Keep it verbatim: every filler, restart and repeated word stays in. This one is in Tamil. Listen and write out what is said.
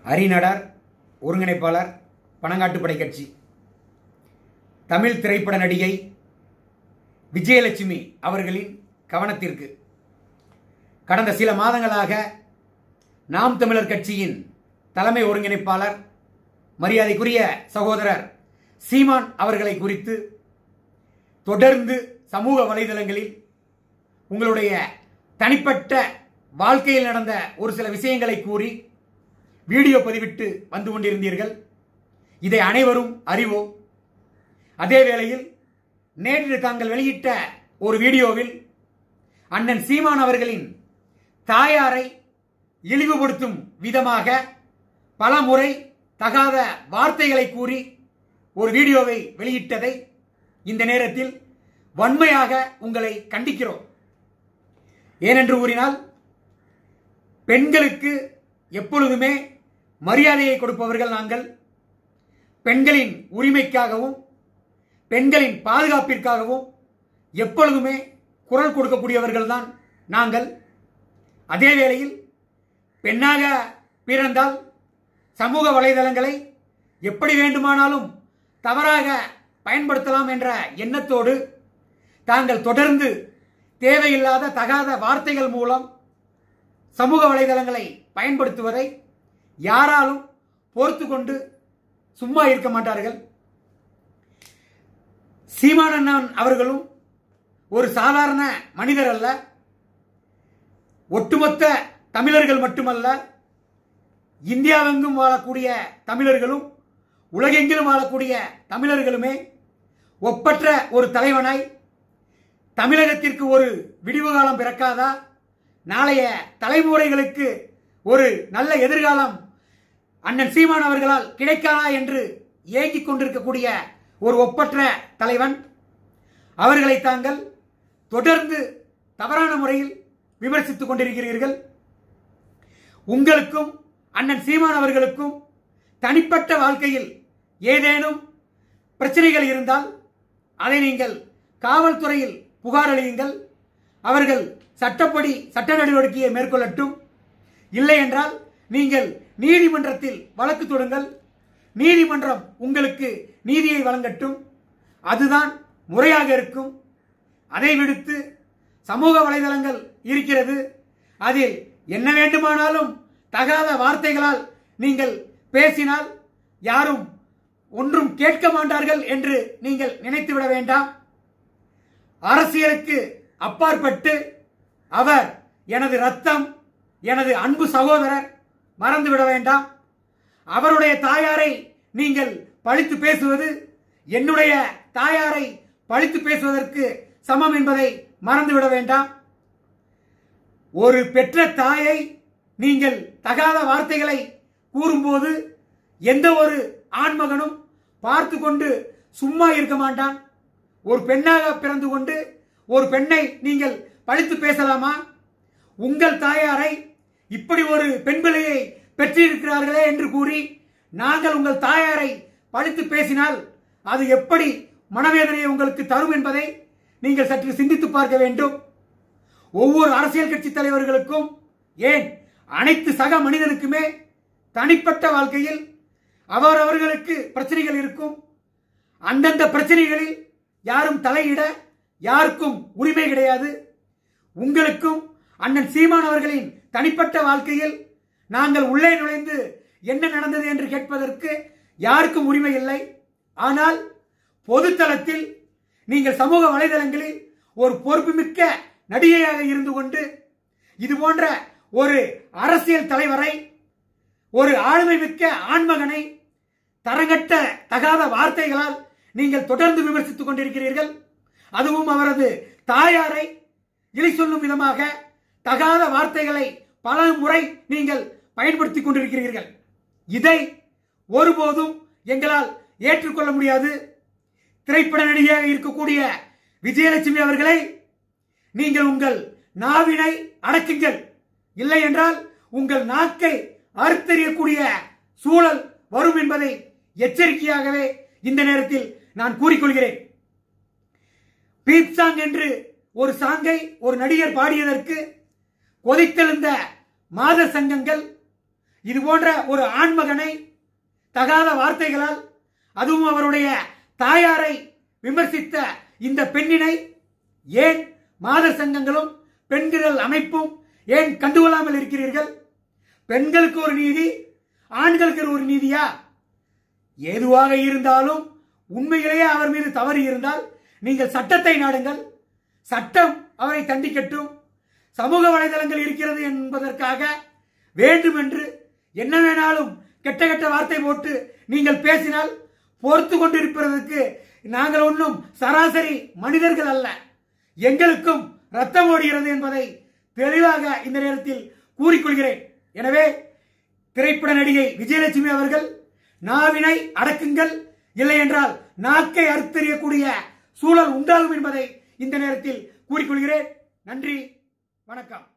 அறிநடர், ஒருங்கிணைப்பாளர், பனங்காட்டுப்படை கட்சி. தமிழ் திரைப்பட நடிகை விஜயலட்சுமி அவர்களின் கவனத்திற்கு கடந்த சில மாதங்களாக நாம் தமிழர் கட்சியின் தலைமை ஒருங்கிணைப்பாளர் மரியாதைக்குரிய சகோதரர் சீமான் அவர்களை குறித்து தொடர்ந்து சமூக வலைதளங்களில் உங்களுடைய தனிப்பட்ட வாழ்க்கையில் நடந்த ஒரு சில விஷயங்களை கூறி வீடியோ பதிவிட்டு வந்து கொண்டிருந்தீர்கள். இதை அனைவரும் அறிவோம். அதே வேளையில் நேற்று தாங்கள் வெளியிட்ட ஒரு வீடியோவில் அண்ணன் சீமான் அவர்களின் தாயாரை இழிவுபடுத்தும் விதமாக பல முறை தகாத வார்த்தைகளை கூறி ஒரு வீடியோவை வெளியிட்டதை இந்த நேரத்தில் வன்மையாக உங்களை கண்டிக்கிறோம். ஏனென்று கூறினால், பெண்களுக்கு எப்பொழுதுமே மரியாதையை கொடுப்பவர்கள் நாங்கள். பெண்களின் உரிமைக்காகவும் பெண்களின் பாதுகாப்பிற்காகவும் எப்பொழுதுமே குரல் கொடுக்கக்கூடியவர்கள் தான் நாங்கள். அதே வேளையில் பெண்ணாக பிறந்தால் சமூக வலைதளங்களை எப்படி வேண்டுமானாலும் தவறாக பயன்படுத்தலாம் என்ற எண்ணத்தோடு தாங்கள் தொடர்ந்து தேவையில்லாத தகாத வார்த்தைகள் மூலம் சமூக வலைதளங்களை பயன்படுத்துவதை யாராலும் பொறுத்து கொண்டு சும்மா இருக்க மாட்டார்கள். சீமானண்ணன் அவர்களும் ஒரு சாதாரண மனிதர் அல்ல. ஒட்டுமொத்த தமிழர்கள் மட்டுமல்ல, இந்தியாவெங்கும் வாழக்கூடிய தமிழர்களும் உலகெங்கிலும் வாழக்கூடிய தமிழர்களுமே ஒப்பற்ற ஒரு தலைவனாய், தமிழகத்திற்கு ஒரு விடிவு காலம் பிறக்காதா, நாளைய தலைமுறைகளுக்கு ஒரு நல்ல எதிர்காலம் அண்ணன் சீமான் அவர்களால் கிடைக்காதா என்று ஏங்கிக் கொண்டிருக்கக்கூடிய ஒரு ஒப்பற்ற தலைவன். அவர்களை தாங்கள் தொடர்ந்து தவறான முறையில் விமர்சித்துக் கொண்டிருக்கிறீர்கள். உங்களுக்கும் அண்ணன் சீமான் அவர்களுக்கும் தனிப்பட்ட வாழ்க்கையில் ஏதேனும் பிரச்சனைகள் இருந்தால் அதை நீங்கள் காவல்துறையில் புகார் அளியுங்கள். அவர்கள் சட்டப்படி சட்ட நடவடிக்கையை மேற்கொள்ளட்டும். இல்லை என்றால் நீங்கள் நீதிமன்றத்தில் வழக்கு தொடுங்கள். நீதிமன்றம் உங்களுக்கு நீதியை வழங்கட்டும். அதுதான் முறையாக இருக்கும். அதை விடுத்து சமூக வலைதளங்கள் இருக்கிறது, அதில் என்ன வேண்டுமானாலும் தகாத வார்த்தைகளால் நீங்கள் பேசினால் யாரும் ஒன்றும் கேட்க மாட்டார்கள் என்று நீங்கள் நினைத்துவிட வேண்டாம். அரசியலுக்கு அப்பாற்பட்டு அவர் எனது ரத்தம், எனது அன்பு சகோதரர், மறந்துவிட வேண்டாம். அவருடைய தாயாரை நீங்கள் பழித்து பேசுவது என்னுடைய தாயாரை பழித்து பேசுவதற்கு சமம் என்பதை மறந்துவிட வேண்டாம். ஒரு பெற்ற தாயை நீங்கள் தகாத வார்த்தைகளை கூறும்போது எந்த ஒரு ஆண்மகனும் பார்த்து கொண்டு சும்மா இருக்க மாட்டான். ஒரு பெண்ணாக பிறந்து கொண்டு ஒரு பெண்ணை நீங்கள் பழித்து பேசலாமா? உங்கள் தாயாரை இப்படி ஒரு பெண் பிள்ளையை பெற்றிருக்கிறார்களே என்று கூறி நாங்கள் உங்கள் தாயாரை பழித்து பேசினால் அது எப்படி மனவேதனையை உங்களுக்கு தரும் என்பதை நீங்கள் சற்று சிந்தித்து பார்க்க வேண்டும். ஒவ்வொரு அரசியல் கட்சி தலைவர்களுக்கும், ஏன் அனைத்து சக மனிதனுக்குமே தனிப்பட்ட வாழ்க்கையில் அவரவர்களுக்கு பிரச்சனைகள் இருக்கும். அந்தந்த பிரச்சனைகளில் யாரும் தலையிட யாருக்கும் உரிமை கிடையாது. உங்களுக்கும் அண்ணன் சீமான் அவர்களின் தனிப்பட்ட வாழ்க்கையில் நாங்கள் உள்ளே நுழைந்து என்ன நடந்தது என்று கேட்பதற்கு யாருக்கும் உரிமை இல்லை. ஆனால் பொதுத்தளத்தில் நீங்கள் சமூக வலைதளங்களில் ஒரு பொறுப்புமிக்க நடிகையாக இருந்து கொண்டு இது போன்ற ஒரு அரசியல் தலைவரை, ஒரு ஆளுமை மிக்க ஆண்மகனை தரங்கட்ட தகாத வார்த்தைகளால் நீங்கள் தொடர்ந்து விமர்சித்துக் கொண்டிருக்கிறீர்கள். அதுவும் அவரது தாயாரை இழி சொல்லும் விதமாக தகாத வார்த்தைகளை பல முறை நீங்கள் பயன்படுத்திக் கொண்டிருக்கிறீர்கள். இதை ஒருபோதும் எங்களால் ஏற்றுக்கொள்ள முடியாது. திரைப்பட நடிகையாக இருக்கக்கூடிய விஜயலட்சுமி அவர்களை நீங்கள் உங்கள் நாவினை அடக்குங்கள். இல்லை என்றால் உங்கள் நாக்கை அறுத்தெறியக்கூடிய சூழல் வரும் என்பதை எச்சரிக்கையாகவே இந்த நேரத்தில் நான் கூறிக்கொள்கிறேன். பீப் சாங் என்று ஒரு சாங்கை ஒரு நடிகர் பாடியதற்கு கொதித்தெழுந்த மாத சங்கங்கள் இது போன்ற ஒரு ஆண்மகனை தகாத வார்த்தைகளால், அதுவும் அவருடைய தாயாரை விமர்சித்த இந்த பெண்ணினை ஏன் மாதர் சங்கங்களும் பெண்கள் அமைப்பும் ஏன் கண்டுகொள்ளாமல் இருக்கிறீர்கள்? பெண்களுக்கு ஒரு நீதி, ஆண்களுக்கு ஒரு நீதியா? எதுவாக இருந்தாலும் உண்மையிலேயே அவர் மீது தவறு இருந்தால் நீங்கள் சட்டத்தை நாடுங்கள். சட்டம் அவரை தண்டிக்கட்டும். சமூக வலைதளங்கள் இருக்கிறது என்பதற்காக வேண்டும் என்று என்ன வேணாலும் கெட்ட கெட்ட வார்த்தை போட்டு நீங்கள் பேசினால் பொறுத்து கொண்டிருப்பதற்கு நாங்கள் ஒன்றும் சராசரி மனிதர்கள் அல்ல. எங்களுக்கும் ரத்தம் ஓடுகிறது என்பதை தெளிவாக இந்த நேரத்தில் கூறிக்கொள்கிறேன். எனவே திரைப்பட நடிகை விஜயலட்சுமி அவர்கள் நாவினை அடக்குங்கள், இல்லை என்றால் நாக்கை அறுத்தெறியக்கூடிய சூழல் உண்டாகும் என்பதை இந்த நேரத்தில் கூறிக்கொள்கிறேன். நன்றி, வணக்கம்.